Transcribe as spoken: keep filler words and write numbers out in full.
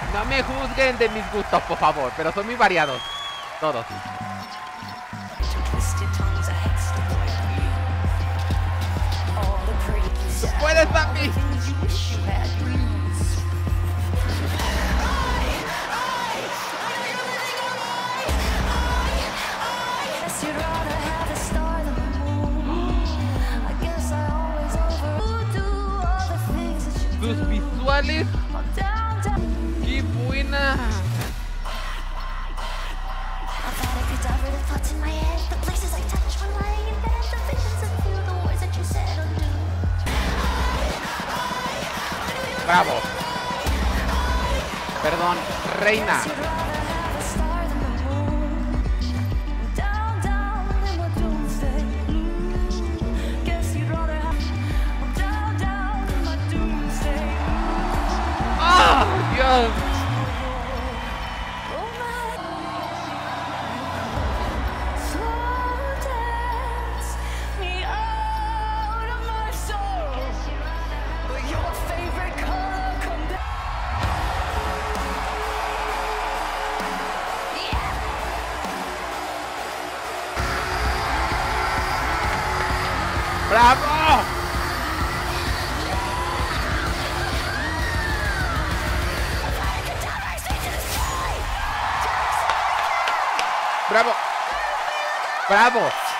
No me juzguen de mis gustos, por favor, pero son muy variados. Todos. ¡Tú puedes, papi! Tus visuales. ¡Qué buena! Bravo. Perdón, reina. ¡Ah, Dios! ¡Bravo! ¡Bravo! ¡Bravo!